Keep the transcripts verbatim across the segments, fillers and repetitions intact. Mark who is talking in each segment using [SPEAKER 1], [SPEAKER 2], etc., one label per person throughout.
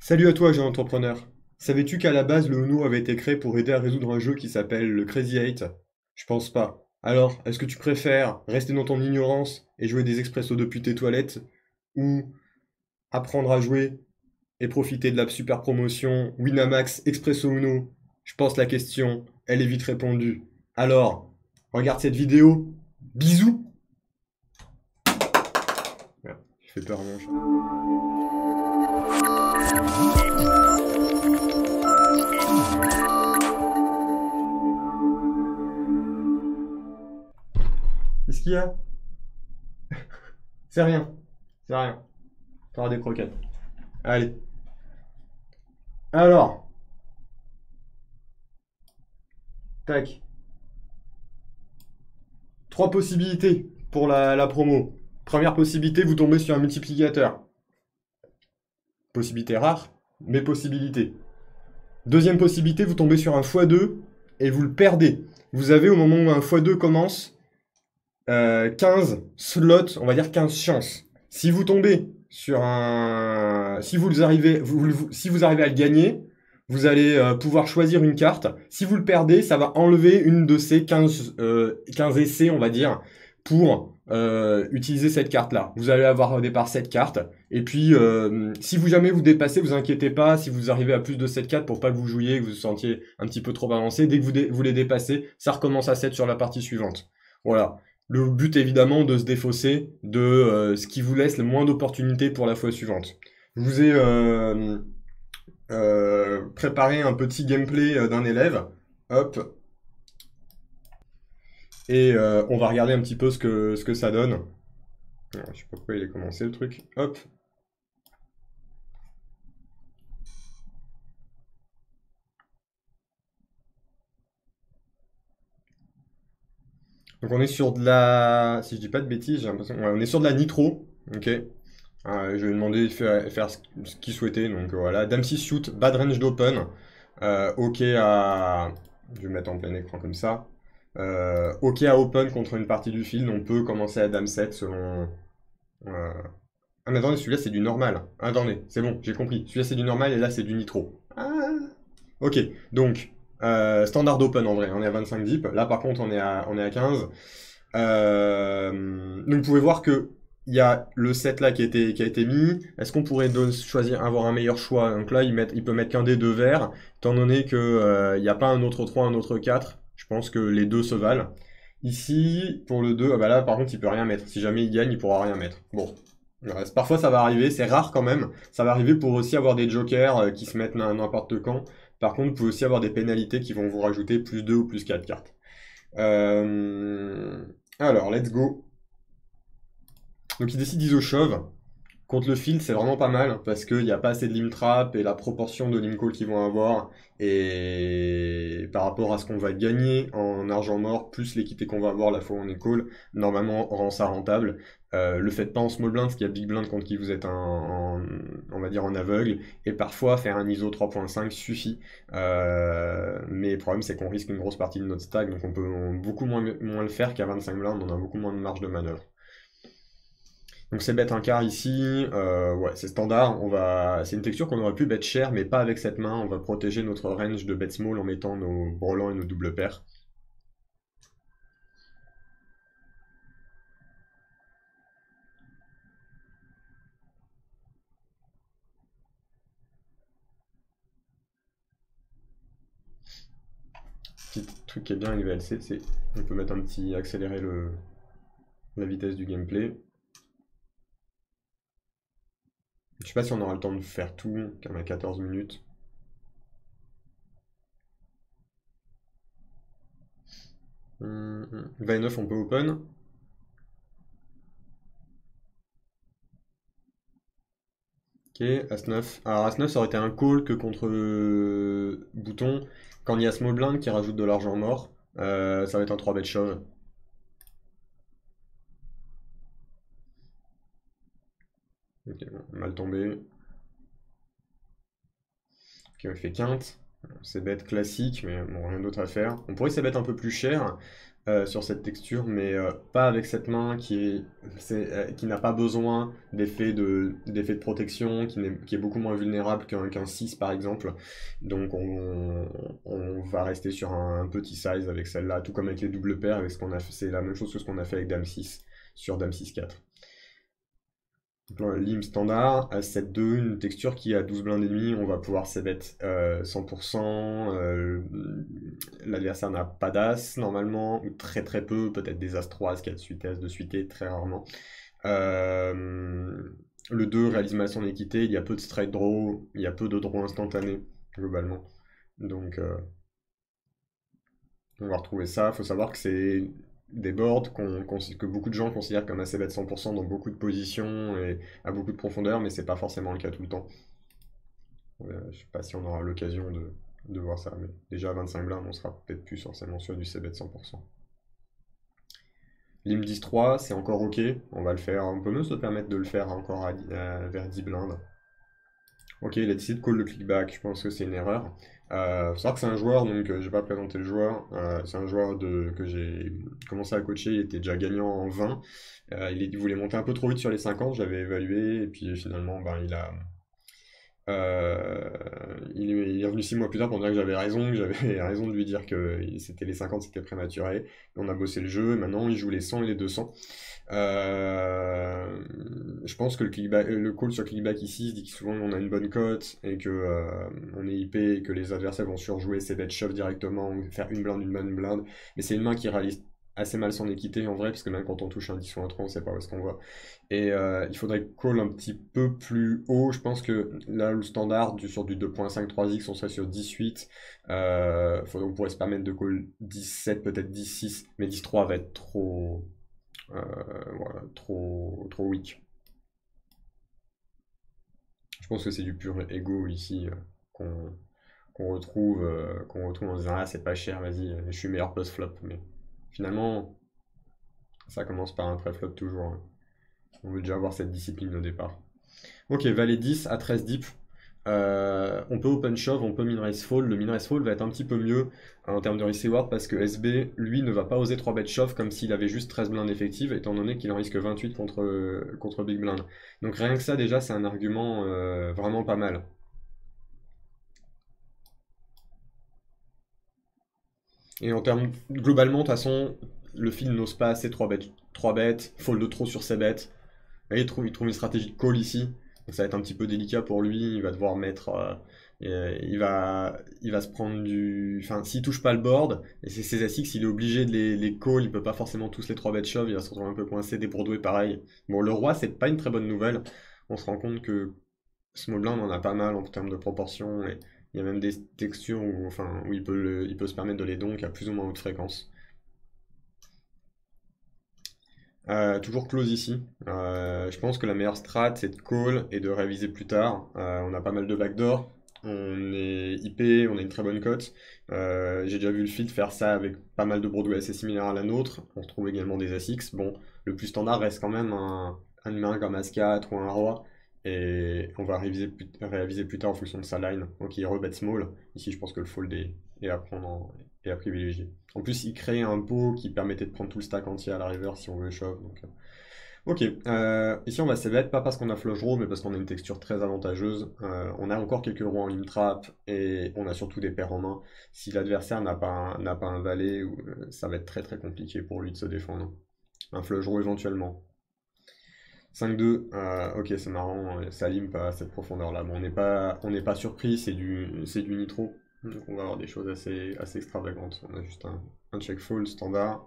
[SPEAKER 1] Salut à toi, jeune entrepreneur. Savais-tu qu'à la base, le Uno avait été créé pour aider à résoudre un jeu qui s'appelle le Crazy Eight? Je pense pas. Alors, est-ce que tu préfères rester dans ton ignorance et jouer des expressos depuis tes toilettes ou apprendre à jouer et profiter de la super promotion Winamax Expresso Uno? Je pense la question, elle est vite répondue. Alors, regarde cette vidéo. Bisous! Merde, j'ai fait peur à mon chat. Qu'est-ce qu'il y a? C'est rien. C'est rien. T'auras des croquettes. Allez. Alors, tac. Trois possibilités pour la, la promo. Première possibilité, vous tombez sur un multiplicateur. Possibilité rare, mais possibilité. Deuxième possibilité, vous tombez sur un fois deux et vous le perdez. Vous avez au moment où un fois deux commence euh, quinze slots, on va dire quinze chances. Si vous tombez sur un... Si vous arrivez, vous, vous- si vous arrivez à le gagner, vous allez euh, pouvoir choisir une carte. Si vous le perdez, ça va enlever une de ces quinze, euh, quinze essais, on va dire, pour euh, utiliser cette carte-là. Vous allez avoir au départ cette carte. Et puis, euh, si vous jamais vous dépassez, vous inquiétez pas. Si vous arrivez à plus de sept cartes pour pas que vous jouiez, que vous vous sentiez un petit peu trop avancé, dès que vous, dé- vous les dépassez, ça recommence à sept sur la partie suivante. Voilà. Le but évidemment de se défausser de euh, ce qui vous laisse le moins d'opportunités pour la fois suivante. Je vous ai euh, euh, préparé un petit gameplay euh, d'un élève. Hop. Et euh, on va regarder un petit peu ce que, ce que ça donne. Alors, je sais pas pourquoi il a commencé le truc. Hop. Donc on est sur de la... Si je dis pas de bêtises, j'ai l'impression... Ouais, on est sur de la nitro. Ok. Euh, je lui ai demandé de faire, faire ce ce qu'il souhaitait. Donc euh, voilà. Dame six shoot, bad range d'open. Euh, ok à... Je vais mettre en plein écran comme ça. Euh, ok à open contre une partie du field. On peut commencer à dame sept selon... euh, Ah mais attendez, celui-là c'est du normal. Attendez, c'est bon, j'ai compris. Celui-là c'est du normal et là c'est du nitro. Ah. Ok, donc euh, standard open en vrai, on est à vingt-cinq dips. Là par contre on est à, on est à quinze. Euh, donc vous pouvez voir que il y a le set là qui a été, qui a été mis. Est-ce qu'on pourrait don- choisir, avoir un meilleur choix? Donc là il, met, il peut mettre qu'un des deux verts, étant donné que euh, il n'y a pas un autre trois, un autre quatre. Je pense que les deux se valent. Ici, pour le deux, ah bah là par contre il peut rien mettre. Si jamais il gagne, il pourra rien mettre. Bon. Ouais, c'est- parfois ça va arriver, c'est rare quand même. Ça va arriver pour aussi avoir des jokers euh, qui se mettent n'im- n'importe quand. Par contre, vous pouvez aussi avoir des pénalités qui vont vous rajouter plus deux ou plus quatre cartes. Euh, Alors, let's go. Donc il décide d'Iso Shove. Contre le field, c'est vraiment pas mal parce qu'il n'y a pas assez de lim trap et la proportion de lim call qu'ils vont avoir et par rapport à ce qu'on va gagner en argent mort plus l'équité qu'on va avoir la fois où on est call, normalement rend ça rentable. Euh, le faites pas en small blind parce qu'il y a big blind contre qui vous êtes en, en- on va dire en aveugle et parfois faire un I S O trois point cinq suffit. Euh, mais le problème c'est qu'on risque une grosse partie de notre stack donc on peut beaucoup moins, moins le faire qu'à vingt-cinq blindes, on a beaucoup moins de marge de manœuvre. Donc c'est bet un quart ici, euh, ouais c'est standard, on va... c'est une texture qu'on aurait pu bet cher mais pas avec cette main, on va protéger notre range de bet small en mettant nos brelans et nos doubles paires. Petit truc qui est bien avec V L C, c'est on peut mettre un petit accélérer le... la vitesse du gameplay. Je sais pas si on aura le temps de faire tout, car on a quatorze minutes. Hum, hum. vingt neuf on peut open. Ok, As neuf. Alors As neuf ça aurait été un call que contre euh, bouton. Quand il y a small blind qui rajoute de l'argent mort, euh, ça va être un trois bet shove. Ok, bon, mal tombé. Ok, on fait quinte. C'est bête classique, mais bon, rien d'autre à faire. On pourrait se bet un peu plus cher. euh, sur cette texture, mais euh, pas avec cette main qui est, c'est, euh, qui n'a pas besoin d'effet de, d'effet de protection, qui, n'est- qui est beaucoup moins vulnérable qu'un qu'un six par exemple. Donc on, on va rester sur un, petit size avec celle-là, tout comme avec les doubles paires, avec ce qu'on a fait, c'est la même chose que ce qu'on a fait avec Dame six sur Dame six quatre. Donc, là, Lim standard, à sept deux, une texture qui a douze blindes et demi, on va pouvoir c-bet euh, cent pour cent. Euh, l'adversaire n'a pas d'as normalement, ou très très peu, peut-être des as trois, as quatre suite, as deux suité, très rarement. Euh, le deux réalise mal son équité, il y a peu de straight draw, il y a peu de draw instantané, globalement. Donc euh, on va retrouver ça. Il faut savoir que c'est des boards qu'on- qu'on- que beaucoup de gens considèrent comme assez bête cent pour cent dans beaucoup de positions et à beaucoup de profondeur, mais c'est pas forcément le cas tout le temps. Euh, je sais pas si on aura l'occasion de, de voir ça, mais déjà à vingt-cinq blindes, on sera peut-être plus forcément sur du c-bet cent pour cent. Lim dix trois, c'est encore ok, on va le faire, on peut même se permettre de le faire encore à, à- vers dix blindes. Ok, il a décidé de call le clickback, je pense que c'est une erreur. Euh, faut savoir que c'est un joueur, donc euh, j'ai pas présenté le joueur. Euh, c'est un joueur de, que j'ai commencé à coacher, il était déjà gagnant en vingt. Euh, il, est- il voulait monter un peu trop vite sur les cinquante, j'avais évalué, et puis finalement, ben, il a, euh, il, est, il est revenu six mois plus tard pour me dire que j'avais raison, que j'avais raison de lui dire que c'était les cinquante, c'était prématuré. On a bossé le jeu, et maintenant il joue les cent et les deux cents. Euh, je pense que le, clickback, le call sur clickback ici se dit que souvent on a une bonne cote et que euh, on est I P et que les adversaires vont surjouer ses bêtes shove directement, ou faire une blinde, une bonne blinde. Mais c'est une main qui réalise assez mal son équité en vrai, parce que même quand on touche un dix ou un trois, on sait pas où est-ce qu'on va. Et euh, il faudrait call un petit peu plus haut. Je pense que là, le standard du, sur du deux point cinq trois X, on serait sur dix-huit. Euh, faut- on pourrait se permettre de call dix-sept, peut-être dix-six, mais dix trois va être trop, euh, voilà, trop, trop weak. Je pense que c'est du pur ego ici euh, qu'on qu'on retrouve, euh, qu'on retrouve en disant ah c'est pas cher, vas-y, euh, je suis meilleur post-flop. Mais finalement, ça commence par un pré-flop toujours, hein. On veut déjà avoir cette discipline au départ. Ok, valet dix à treize deep. Euh, on peut open shove, on peut min raise fold. Le min raise fold va être un petit peu mieux euh, en termes de risk reward parce que S B, lui, ne va pas oser trois bet shove comme s'il avait juste treize blindes effectives, étant donné qu'il en risque vingt-huit contre, contre Big Blind. Donc rien que ça, déjà, c'est un argument euh, vraiment pas mal. Et en termes, globalement, de toute façon, le fil n'ose pas assez trois bêtes, trois bêtes, fold trop sur ses bêtes. Là, il trouve, il trouve une stratégie de call ici. Donc ça va être un petit peu délicat pour lui. Il va devoir mettre. Euh, euh, il, va, il va se prendre du. Enfin, s'il touche pas le board, et c'est ses Asics, il est obligé de les, les call. Il peut pas forcément tous les trois bet shove. Il va se retrouver un peu coincé. Des Bourdoués, pareil. Bon, le roi, c'est pas une très bonne nouvelle. On se rend compte que small blind, on en a pas mal en termes de proportion. Et il y a même des textures où, enfin, où il peut, le- il peut se permettre de les donk à plus ou moins haute fréquence. Euh, toujours close ici. Euh, je pense que la meilleure strat, c'est de call et de réviser plus tard. Euh, on a pas mal de backdoor. On est I P, on a une très bonne cote. Euh, j'ai déjà vu le feed faire ça avec pas mal de Broadway assez similaires à la nôtre. On retrouve également des Asics. Bon, le plus standard reste quand même un, un humain comme As quatre ou un roi. Et on va réviser plus, réviser plus tard en fonction de sa line. Donc il rebet small. Ici, je pense que le fold est, est à prendre en- et à privilégier. En plus, il crée un pot qui permettait de prendre tout le stack entier à la river si on veut shove. Donc, euh. Ok, euh, ici on va c-bet, pas parce qu'on a flush draw, mais parce qu'on a une texture très avantageuse. Euh, on a encore quelques rois en lim trap et on a surtout des paires en main. Si l'adversaire n'a pas, un- n'a pas un valet, ou- euh, ça va être très très compliqué pour lui de se défendre. Un flush draw éventuellement. cinq deux, euh, ok c'est marrant, euh, ça lime pas à cette profondeur là. Bon, on n'est pas, on n'est pas surpris, c'est du, c'est du nitro. Donc on va avoir des choses assez, assez extravagantes. On a juste un, un check fold standard.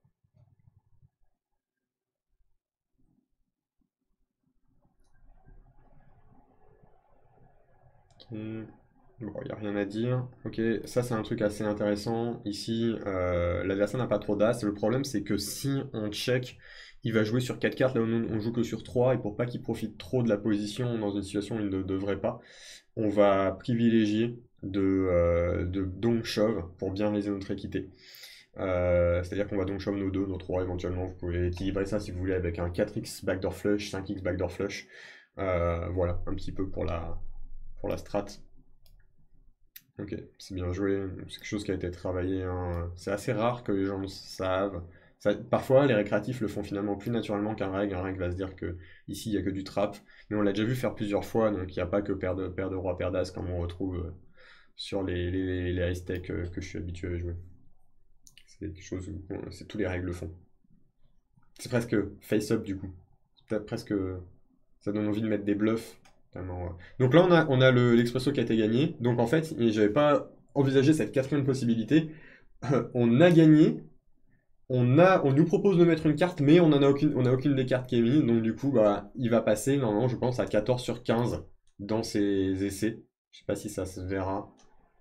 [SPEAKER 1] Ok. Bon, il n'y a rien à dire. Ok, ça c'est un truc assez intéressant. Ici, euh, l'adversaire n'a pas trop d'as. Le problème c'est que si on check, il va jouer sur quatre cartes, là où nous on joue que sur trois, et pour pas qu'il profite trop de la position dans une situation où il ne devrait pas, on va privilégier de, euh, de donk shove pour bien réaliser notre équité. Euh, c'est-à-dire qu'on va donc shove nos deux, nos trois éventuellement. Vous pouvez équilibrer ça si vous voulez avec un quatre X backdoor flush, cinq X backdoor flush. Euh, voilà, un petit peu pour la, pour la strat. Ok, c'est bien joué. C'est quelque chose qui a été travaillé, hein. C'est assez rare que les gens le savent. Ça- parfois, les récréatifs le font finalement plus naturellement qu'un reg. Un reg va se dire que ici, il n'y a que du trap. Mais on l'a déjà vu faire plusieurs fois, donc il n'y a pas que paire de, paire de roi, paire d'as comme on retrouve euh, sur les, les, les high tech euh, que je suis habitué à jouer. C'est quelque chose où bon, c'est tous les règles le font. C'est presque face-up du coup. C'est peut-être presque. Ça donne envie de mettre des bluffs. Tellement, ouais. Donc là, on a, on a le- l'expresso qui a été gagné. Donc en fait, et j'avais pas envisagé cette quatrième possibilité. On a gagné. On a, on nous propose de mettre une carte, mais on en a aucune, on a aucune des cartes qui est mise. Donc du coup, bah, il va passer, normalement, je pense, à quatorze sur quinze dans ses essais. Je sais pas si ça se verra.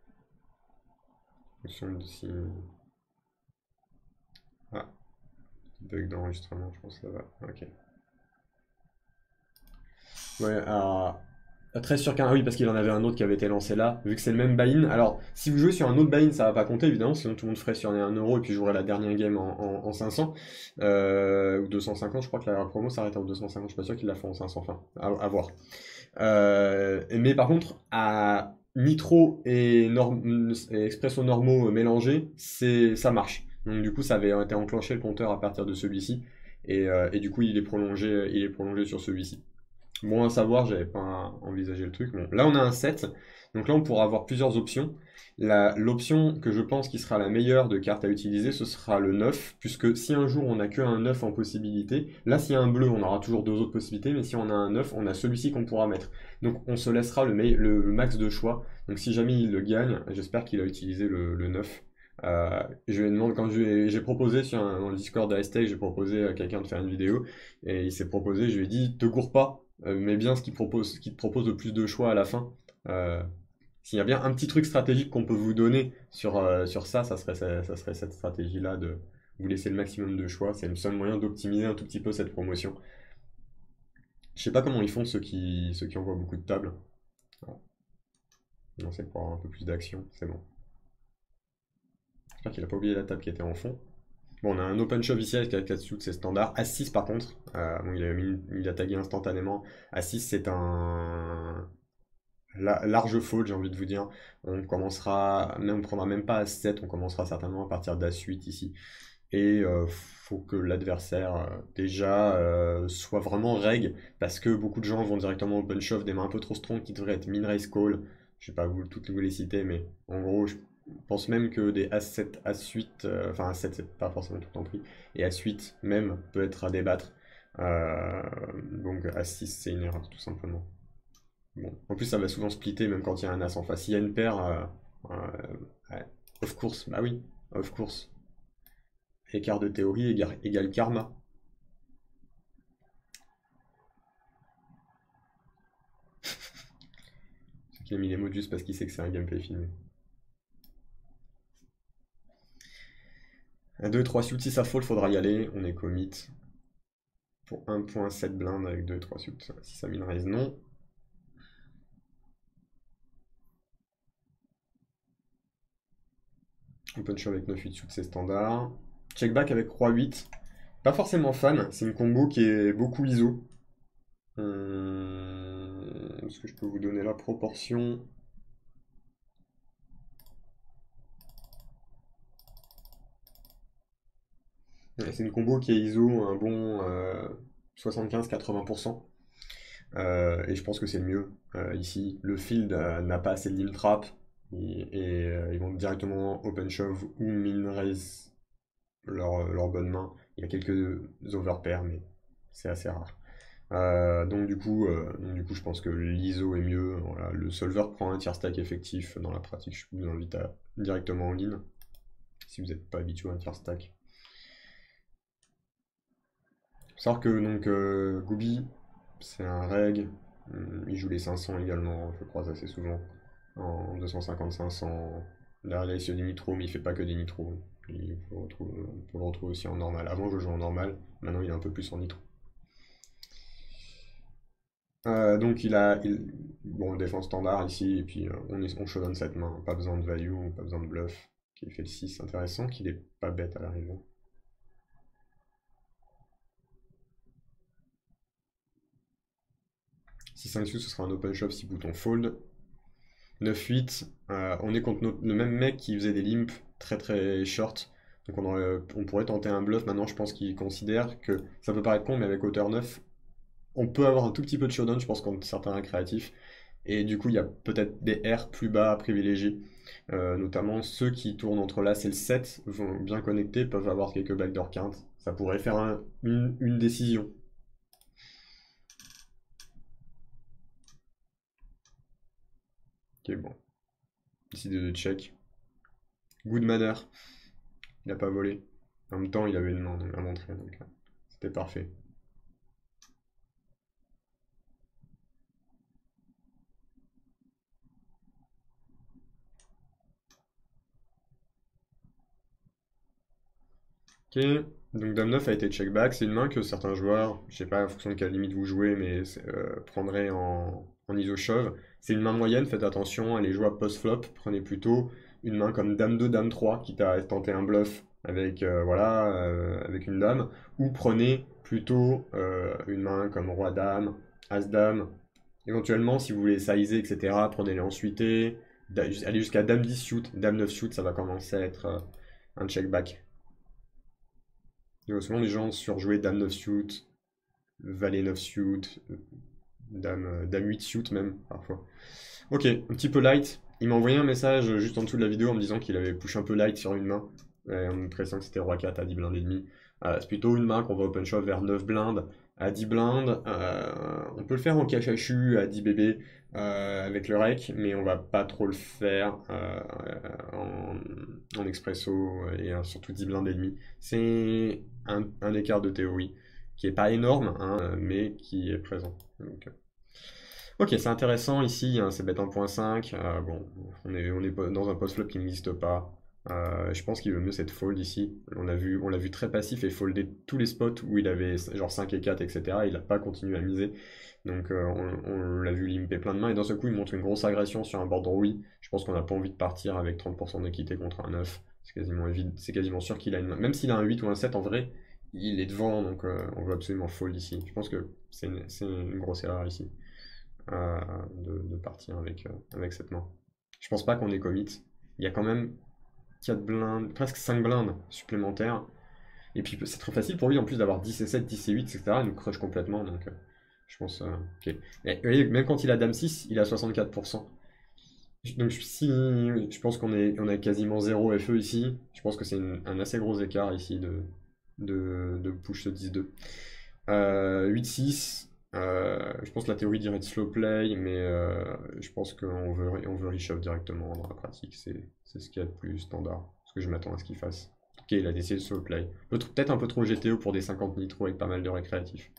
[SPEAKER 1] En fonction de si- Ah, bug d'enregistrement, je pense que ça va. Ok. Ouais, à, à treize sur quinze. Ah oui, parce qu'il en avait un autre qui avait été lancé là, vu que c'est le même buy-in. Alors, si vous jouez sur un autre buy-in, ça va pas compter, évidemment, sinon tout le monde ferait sur un euro et puis jouerait la dernière game en, en- en cinq cents. Euh, ou deux cent cinquante, je crois que la promo s'arrête en deux cent cinquante, je suis pas sûr qu'il la fait en cinq cents, enfin, à, à voir. Euh, mais par contre, à Nitro et, norm- et Expresso normaux mélangés, c'est, ça marche. Donc du coup, ça avait été enclenché le compteur à partir de celui-ci. Et, euh, et du coup, il est prolongé, il est prolongé sur celui-ci. Bon à savoir, j'avais pas envisagé le truc. Bon, là on a un sept, donc là on pourra avoir plusieurs options. La- L'option que je pense qui sera la meilleure de carte à utiliser, ce sera le neuf, puisque si un jour on n'a que un neuf en possibilité, là s'il y a un bleu, on aura toujours deux autres possibilités, mais si on a un neuf, on a celui-ci qu'on pourra mettre. Donc on se laissera le, me- le max de choix. Donc si jamais il le gagne, j'espère qu'il a utilisé le, le neuf. Euh, je lui ai demandé, quand je lui ai- j'ai proposé sur un, dans le Discord de Hightech, j'ai proposé à quelqu'un de faire une vidéo, et il s'est proposé, je lui ai dit, te gourre pas, euh, mais bien ce qui propose, ce qui te propose le plus de choix à la fin. Euh, S'il y a bien un petit truc stratégique qu'on peut vous donner sur, euh, sur ça, ça serait, ça, ça serait cette stratégie-là de vous laisser le maximum de choix. C'est le seul moyen d'optimiser un tout petit peu cette promotion. Je sais pas comment ils font ceux qui, ceux qui envoient beaucoup de tables. Ah, non, c'est pour avoir un peu plus d'action, c'est bon. J'espère qu'il a pas oublié la table qui était en fond. Bon, on a un open shove ici avec Akatsu, c'est standard. A six par contre, euh, bon, il a, mis, il a tagué instantanément. A six c'est un, La- large faute, j'ai envie de vous dire. On commencera, même, on prendra même pas à sept, on commencera certainement à partir d'As huit ici. Et euh, faut que l'adversaire euh, déjà euh, soit vraiment reg, parce que beaucoup de gens vont directement open shove des mains un peu trop strong qui devraient être min raise call. Je sais pas vous toutes vous les citer, mais en gros, je pense même que des As sept, As huit, euh, enfin As sept c'est pas forcément tout en prix, et As huit même peut être à débattre. Euh, donc As six c'est une erreur tout simplement. Bon. En plus, ça va souvent splitter, même quand il y a un as en face. S'il y a une paire, euh, euh, ouais. Of course, bah oui, of course. Écart de théorie égale, égale karma. C'est qu'il a mis les mots juste parce qu'il sait que c'est un gameplay filmé. Un deux trois suits, si ça fold, faudra y aller. On est commit pour un point sept blind avec deux trois suits. Si ça min raise, non. Open show avec neuf huit suits, c'est standard. Check back avec roi huit. Pas forcément fan, c'est une combo qui est beaucoup I S O. Hum, Est-ce que je peux vous donner la proportion? Ouais, c'est une combo qui est I S O un bon euh, soixante-quinze quatre-vingts pour cent. Euh, et je pense que c'est le mieux. Euh, ici, le field euh, n'a pas assez de lim trap. Et, et, euh, ils vont directement open shove ou min raise leur, leur bonne main. Il y a quelques overpairs, mais c'est assez rare. Euh, donc, du coup, euh, donc du coup, je pense que l'I S O est mieux. Voilà, le solver prend un tiers stack effectif dans la pratique. Je vous invite à directement en ligne si vous n'êtes pas habitué à un tiers stack. Faut savoir que donc euh, Gooby, c'est un reg. Hum, Il joue les cinq cents également, je le croise assez souvent. En deux cent cinquante cinq cents. Là, là, il se fait des nitros, mais il fait pas que des nitros. Il peut le retrouver, on peut le retrouver aussi en normal. Avant, je jouais en normal. Maintenant, il est un peu plus en nitro. Euh, donc, il a. Il- bon, défense standard ici. Et puis, euh, on, est, on showdown cette main. Pas besoin de value, pas besoin de bluff. Qui fait le six intéressant, qu'il est pas bête à l'arrivée. six cinq sous, ce sera un open shove, six boutons fold. neuf huit, euh, on est contre notre- le même mec qui faisait des limps très très short. Donc on, aurait- on pourrait tenter un bluff. Maintenant, je pense qu'il considère que ça peut paraître con, mais avec hauteur neuf, on peut avoir un tout petit peu de showdown, je pense, contre certains créatifs. Et du coup, il y a peut-être des R plus bas à privilégier. Euh, notamment ceux qui tournent entre l'As et le sept, vont bien connectés, peuvent avoir quelques backdoor quintes. Ça pourrait faire un- une, une décision. Ok, bon. Décider de check. Good manner. Il n'a pas volé. En même temps, il avait une main donc, à montrer, donc euh, c'était parfait. Ok, donc Dame neuf a été check back. C'est une main que certains joueurs, je sais pas en fonction de quelle limite vous jouez, mais euh, prendraient en, en I S O shove. C'est une main moyenne, faites attention, elle est jouable post-flop. Prenez plutôt une main comme Dame deux, Dame trois, quitte à tenter un bluff avec, euh, voilà, euh, avec une dame. Ou prenez plutôt euh, une main comme Roi Dame, As Dame. Éventuellement, si vous voulez sizer, et cetera, prenez-les en suité. Da- Allez jusqu'à Dame dix shoot, Dame neuf shoot, ça va commencer à être euh, un check back. Et souvent, les gens surjouaient Dame neuf suit, Valet neuf suit, Dame, euh, Dame huit suit même, parfois. Ok, un petit peu light. Il m'a envoyé un message juste en dessous de la vidéo en me disant qu'il avait push un peu light sur une main, et en me pressant que c'était Roi quatre à dix blindes et demi. Euh, c'est plutôt une main qu'on va open shove vers neuf blindes à dix blindes. Euh, on peut le faire en cash à chu à dix bébés euh, avec le rec, mais on va pas trop le faire euh, en, en expresso et euh, surtout dix blindes et demi. C'est un, un écart de théorie qui est pas énorme, hein, mais qui est présent. Donc, euh, ok, c'est intéressant ici, hein, c'est bet un point cinq. Euh, bon, on est, on est pas- dans un post-flop qui n'existe pas. Euh, je pense qu'il vaut mieux cette fold ici. On a vu, on l'a vu très passif et folder tous les spots où il avait genre cinq et quatre, et cetera. Il n'a pas continué à miser. Donc euh, on, on l'a vu limper plein de mains et d'un seul coup il montre une grosse agression sur un board rouille. Je pense qu'on n'a pas envie de partir avec trente pour cent d'équité contre un neuf. C'est quasiment évident, c'est quasiment sûr qu'il a une main. Même s'il a un huit ou un sept en vrai, il est devant donc euh, on veut absolument fold ici. Je pense que c'est une, c'est une grosse erreur ici euh, de, de partir avec, euh, avec cette main. Je pense pas qu'on est commit. Il y a quand même quatre blindes, presque cinq blindes supplémentaires. Et puis c'est très facile pour lui en plus d'avoir dix et sept, dix et huit, et cetera. Il nous crush complètement. Donc euh, je pense. Euh, ok. Et, vous voyez, même quand il a Dame six, il a soixante-quatre pour cent. Donc si je pense qu'on est, on a quasiment zéro F E ici, je pense que c'est une- un assez gros écart ici de, de, de push ce dix deux. Euh, huit six, euh, je pense que la théorie dirait de slow play, mais euh, je pense qu'on veut, on veut reshove directement dans la pratique. C'est c'est ce qu'il y a de plus standard. Ce que je m'attends à ce qu'il fasse. Ok, il a décidé de slow play. Peut-être un peu trop G T O pour des cinquante nitro avec pas mal de récréatifs.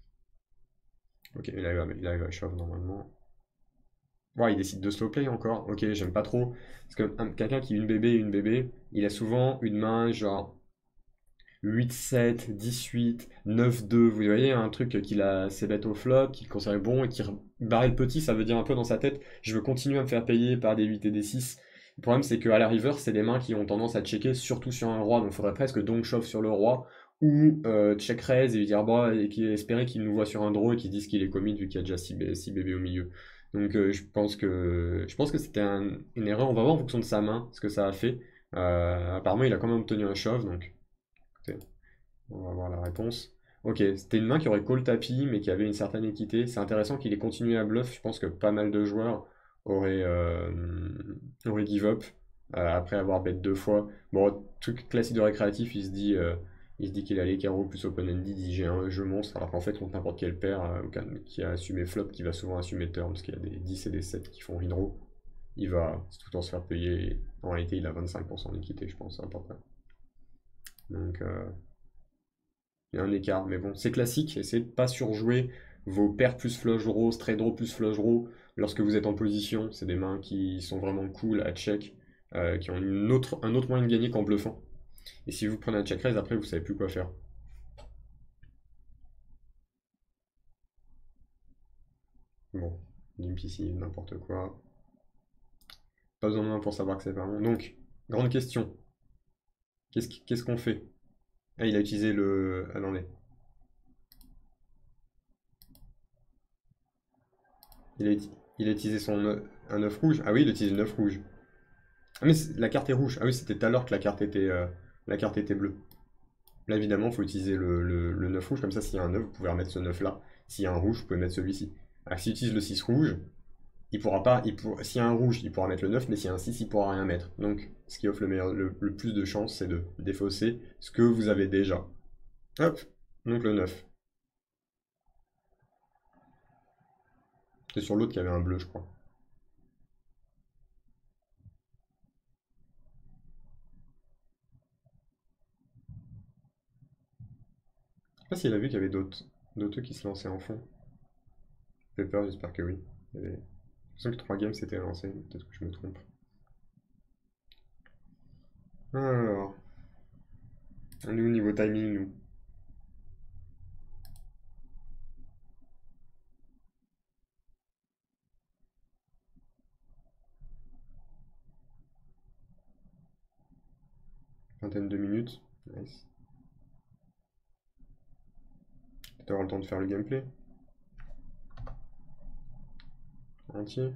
[SPEAKER 1] Ok, il arrive à, il arrive à shove normalement. Ouais, il décide de slow play encore. Ok, j'aime pas trop. Parce que un- quelqu'un qui une bébé et une bébé, il a souvent une main genre huit sept, dix-huit, neuf deux, vous voyez, un truc qu'il a ses bêtes au flop, qu'il considère bon et qui barrait le petit, ça veut dire un peu dans sa tête, je veux continuer à me faire payer par des huit et des six. Le problème c'est qu'à la river, c'est des mains qui ont tendance à checker surtout sur un roi, donc il faudrait presque donk shove sur le roi, ou euh, check raise et lui dire bah, et qui espérer qu'il nous voit sur un draw et qu'il dise qu'il est commit vu qu'il y a déjà six bébés au milieu. Donc euh, je pense que je pense que c'était un- une erreur, on va voir en fonction de sa main ce que ça a fait. Euh, apparemment il a quand même obtenu un shove, donc écoutez, on va voir la réponse. Ok, c'était une main qui aurait call tapis, mais qui avait une certaine équité. C'est intéressant qu'il ait continué à bluff. Je pense que pas mal de joueurs auraient, euh, auraient give up euh, après avoir bet deux fois. Bon, truc classique de récréatif, il se dit, euh, il se dit qu'il a les carreaux plus open-ended, il dit j'ai un jeu monstre, alors qu'en fait, contre n'importe quel paire euh, qui a assumé flop, qui va souvent assumer turn, parce qu'il y a des dix et des sept qui font win il va tout en se faire payer. En réalité, il a vingt-cinq pour cent d'équité, je pense, à peu près. Donc, euh, il y a un écart, mais bon, c'est classique. Essayez de pas surjouer vos paires plus flush draw, straight draw plus flush draw lorsque vous êtes en position. C'est des mains qui sont vraiment cool à check, euh, qui ont une autre, un autre moyen de gagner qu'en bluffant. Et si vous prenez un check raise, après vous savez plus quoi faire. Bon, limp ici, n'importe quoi. Pas besoin de main pour savoir que c'est pas bon. Donc, grande question. Qu'est-ce qui- qu'est-ce qu'on fait? Ah, il a utilisé le. Attendez. Il a, Il a utilisé son neuf- un neuf rouge. Ah oui, il a utilisé le neuf rouge. Ah mais la carte est rouge. Ah oui, c'était tout à l'heure que la carte était, euh, la carte était bleue. Là, évidemment, il faut utiliser le, le, le neuf rouge. Comme ça, s'il y a un neuf, vous pouvez remettre ce neuf là. S'il y a un rouge, vous pouvez mettre celui-ci. Alors, s'il utilise le six rouge, il pourra pas. Il pour... S'il y a un rouge, il pourra mettre le neuf, mais s'il y a un six, il pourra rien mettre. Donc, ce qui offre le, meilleur, le, le plus de chance, c'est de défausser ce que vous avez déjà. Hop, donc le neuf. C'est sur l'autre qu'il y avait un bleu, je crois. Je sais pas s'il a vu qu'il y avait d'autres d'autres qui se lançaient en fond. Pepper, j'espère que oui. Il y avait... Je sens que trois games s'étaient lancés, peut-être que je me trompe. Alors, on est au niveau timing, nous. Vingtaine de minutes. Nice. Tu auras le temps de faire le gameplay. Entier.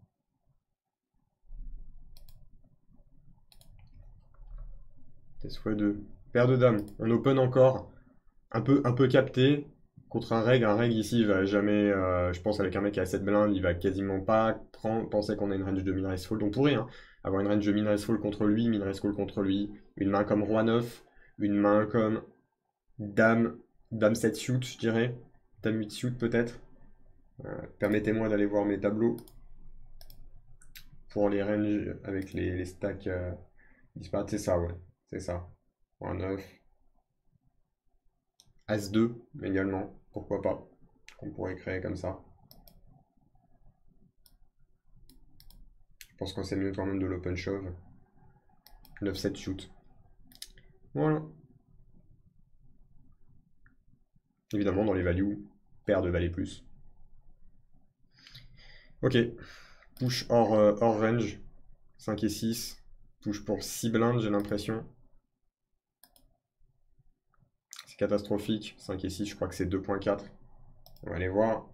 [SPEAKER 1] Test fois deux. Paire de dames. On open encore. Un peu, un peu capté. Contre un reg. Un reg ici, il va jamais. euh, je pense avec un mec qui a sept blindes, il va quasiment pas prendre- penser qu'on a une range de min-raise fold. On pourrait hein, avoir une range de min-raise fold contre lui, min-raise call contre lui. Une main comme roi neuf. Une main comme dame. Dame sept suit, je dirais. Dame huit suit peut-être. Euh, Permettez-moi d'aller voir mes tableaux pour les ranges avec les, les stacks euh, disparates. C'est ça, ouais. C'est ça. Roi neuf. As deux également. Pourquoi pas. On pourrait créer comme ça. Je pense qu'on sait mieux quand même de l'open shove. neuf sept shoot. Voilà. Évidemment, dans les values, paire de valet plus. Ok. Push hors, euh, hors range. cinq et six. Push pour six blindes, j'ai l'impression. C'est catastrophique. cinq et six, je crois que c'est deux point quatre. On va aller voir.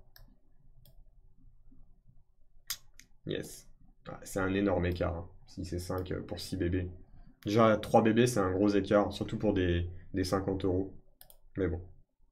[SPEAKER 1] Yes. Ah, c'est un énorme écart. Hein. six et cinq pour six bébés. Déjà, trois bébés, c'est un gros écart, surtout pour des, des cinquante euros. Mais bon.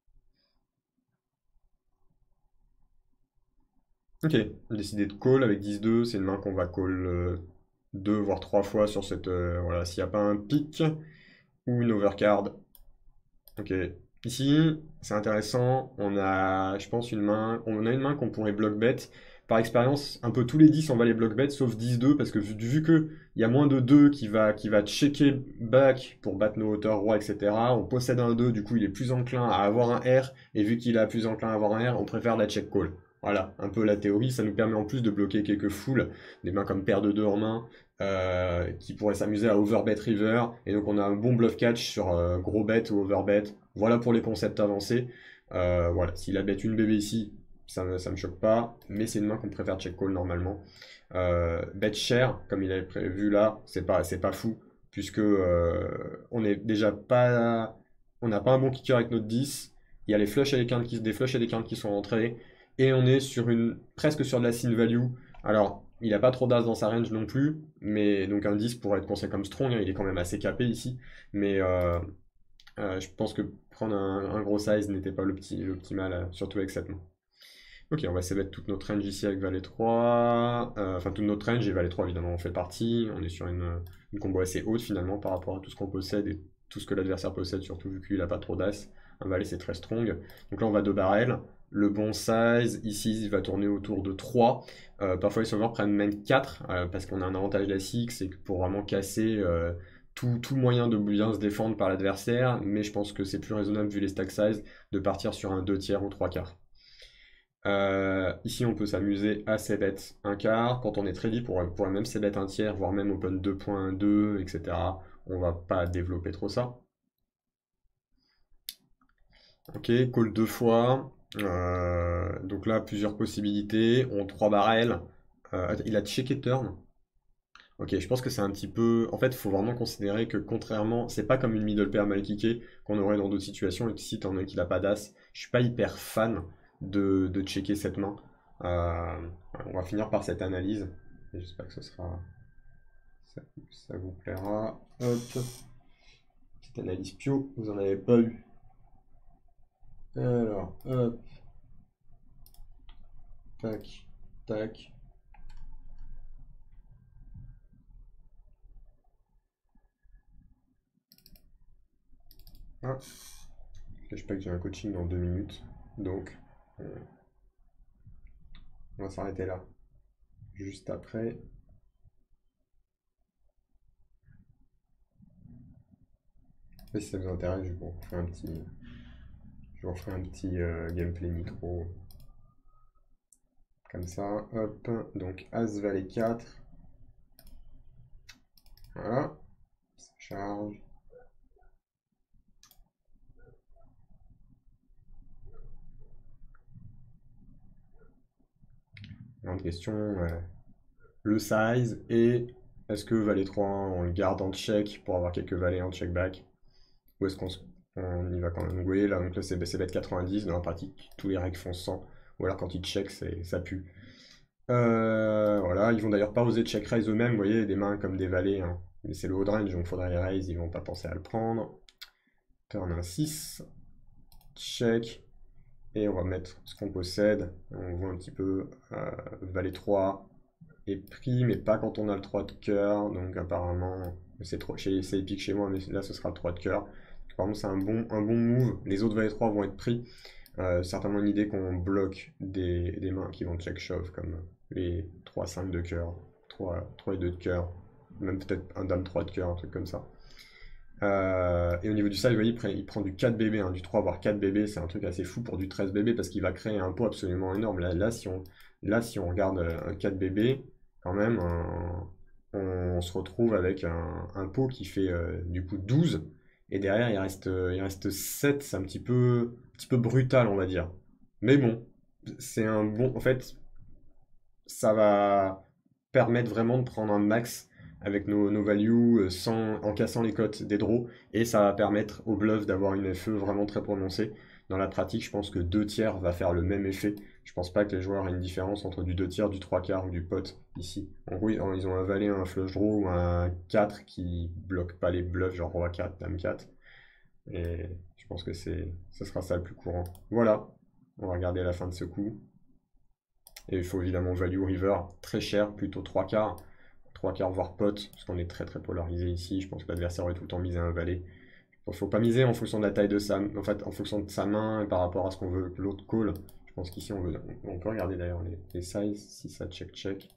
[SPEAKER 1] Ok, décidé de call avec dix deux, c'est une main qu'on va call euh, deux voire trois fois sur cette... euh, voilà, s'il n'y a pas un pick ou une overcard. Ok, ici, c'est intéressant, on a, je pense, une main, on a une main qu'on pourrait block bet. Par expérience, un peu tous les dix, on va les block bet, sauf dix deux, parce que vu, vu que il y a moins de deux qui va, qui va checker back pour battre nos hauteurs rois, et cetera. On possède un deux, du coup, il est plus enclin à avoir un R, et vu qu'il est plus enclin à avoir un R, on préfère la check call. Voilà, un peu la théorie, ça nous permet en plus de bloquer quelques foules, des mains comme paire de deux en main, euh, qui pourraient s'amuser à overbet river, et donc on a un bon bluff catch sur euh, gros bet ou overbet. Voilà pour les concepts avancés. Euh, voilà, s'il a bet une bébé ici, ça me, ça me choque pas, mais c'est une main qu'on préfère check call normalement. Euh, bet cher, comme il avait prévu là, c'est pas, c'est pas fou, puisque euh, on est déjà pas, on n'a pas un bon kicker avec notre dix. Il y a les flushs et les quintes qui, des flushs et des quintes qui sont rentrés, et on est sur une, presque sur de la sin value. Alors, il n'a pas trop d'as dans sa range non plus, mais donc un dix pourrait être conseillé comme strong, hein, il est quand même assez capé ici, mais euh, euh, je pense que prendre un, un gros size n'était pas l'opti- l'optimal, euh, surtout avec cette main. Ok, on va s'émettre toute notre range ici avec valet trois, euh, enfin toute notre range et valet trois évidemment on fait partie, on est sur une, une combo assez haute finalement par rapport à tout ce qu'on possède et tout ce que l'adversaire possède, surtout vu qu'il n'a pas trop d'as. Un valet c'est très strong. Donc là on va deux barrels. Le bon size ici il va tourner autour de trois. Euh, parfois les sauveurs prennent même quatre euh, parce qu'on a un avantage d'A six, c'est pour vraiment casser euh, tout, tout moyen de bien se défendre par l'adversaire, mais je pense que c'est plus raisonnable vu les stack size de partir sur un deux tiers ou trois quarts. Euh, ici, on peut s'amuser à c-bet un quart. Quand on est très deep, on pourrait même c-bet un tiers, voire même open deux point deux, et cetera. On va pas développer trop ça. Ok, call deux fois. Euh, donc là, plusieurs possibilités. On trois barrels. Euh, il a checké turn. Ok, je pense que c'est un petit peu. En fait, il faut vraiment considérer que contrairement, c'est pas comme une middle pair mal kickée qu'on aurait dans d'autres situations. Et ici, étant donné qu'il a pas d'as, je suis pas hyper fan de, de checker cette main. Euh, on va finir par cette analyse. Et j'espère que ce sera, ça, ça vous plaira. Hop. Petite analyse Pio, vous en avez pas eu. Alors, hop. Tac, tac. Ah. Je cache pas que j'ai un coaching dans deux minutes. Donc, euh, on va s'arrêter là. Juste après. Et si ça vous intéresse, je vous referai un petit, je vous referai un petit euh, gameplay nitro. Comme ça, hop. Donc, As, Valet quatre. Voilà. Ça charge. Grande question. euh, le size et est-ce que Valet trois on le garde en check pour avoir quelques valets en check back? Ou est-ce qu'on on y va quand même? Donc, vous voyez là, donc là c'est bet quatre-vingt-dix, dans la pratique tous les règles font cent, ou alors quand ils check ça pue. Euh, voilà, ils vont d'ailleurs pas oser check raise eux-mêmes, vous voyez, des mains comme des valets, hein. Mais c'est le haut range, donc faudrait les raise, ils vont pas penser à le prendre. Turn un six, check, et on va mettre ce qu'on possède, on voit un petit peu, euh, valet trois est pris, mais pas quand on a le trois de cœur, donc apparemment, c'est épique chez moi, mais là ce sera le trois de cœur. Par contre, c'est un bon, un bon move, les autres valet trois vont être pris. Euh, certainement une idée qu'on bloque des, des mains qui vont check shove, comme les trois cinq de cœur, trois, trois et deux de cœur, même peut-être un dame trois de cœur, un truc comme ça. Euh, et au niveau du size, vous voyez, il prend, il prend du quatre B B, hein, du trois voire quatre B B, c'est un truc assez fou pour du treize B B parce qu'il va créer un pot absolument énorme. Là, là, si, on, là si on regarde un quatre B B, quand même, un- on se retrouve avec un, un pot qui fait euh, du coup douze, et derrière il reste, euh, il reste sept, c'est un petit peu, un petit peu brutal, on va dire. Mais bon, c'est un bon. En fait, ça va permettre vraiment de prendre un max avec nos, nos values euh, sans, en cassant les cotes des draws, et ça va permettre au bluff d'avoir une F E vraiment très prononcée. Dans la pratique, je pense que deux tiers va faire le même effet. Je pense pas que les joueurs aient une différence entre du deux tiers, du trois quarts ou du pot ici. En gros, ils ont un valet, un flush draw ou un quatre qui bloque pas les bluffs, genre roi quatre, dame quatre. Et je pense que c'est, ce sera ça le plus courant. Voilà, on va regarder la fin de ce coup. Et il faut évidemment value river, très cher, plutôt trois quarts. trois quarts voire pot, parce qu'on est très très polarisé ici. Je pense que l'adversaire aurait tout le temps misé un valet. Il ne faut pas miser en fonction de la taille de sa main, en fait, en fonction de sa main et par rapport à ce qu'on veut que l'autre call. Je pense qu'ici on veut. On peut regarder d'ailleurs les, les sizes, si ça check check.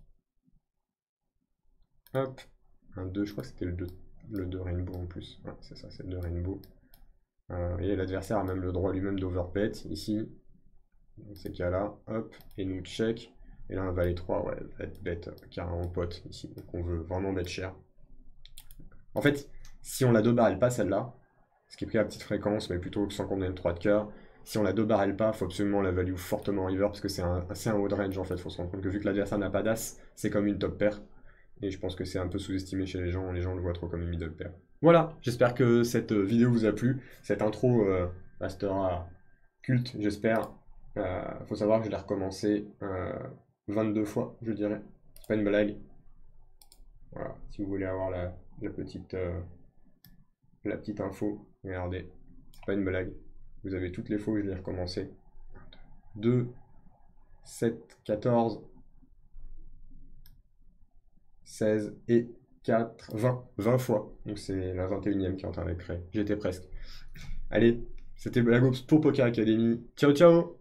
[SPEAKER 1] Hop, un deux, je crois que c'était le deux, le deux rainbow en plus. Ouais, c'est ça, c'est le deux rainbow. Euh, et l'adversaire a même le droit lui-même d'overbet ici. Dans ces cas-là, hop, et nous check. Et là, un valet trois, ouais, va être bête, carrément pote ici. Donc on veut vraiment bet cher. En fait, si on la deux barrel pas celle-là, ce qui est pris à petite fréquence, mais plutôt sans qu'on ait le trois de cœur, si on la deux barrel pas, il faut absolument la value fortement river parce que c'est un, un haut de range en fait. Il faut se rendre compte que vu que l'adversaire n'a pas d'as, c'est comme une top pair. Et je pense que c'est un peu sous-estimé chez les gens. Les gens le voient trop comme une middle pair. Voilà, j'espère que cette vidéo vous a plu. Cette intro euh, restera culte, j'espère. Euh, faut savoir que je l'ai recommencé euh, vingt-deux fois, je dirais. C'est pas une blague. Voilà, si vous voulez avoir la, la petite, euh, la petite info, regardez, c'est pas une blague. Vous avez toutes les fois où je l'ai recommencé. deux, sept, quatorze, seize et quatre, vingt. vingt fois. Donc c'est la vingt et unième qui est en train d'être créée. J'étais presque. Allez, c'était Blagops pour Poker Academy. Ciao ciao!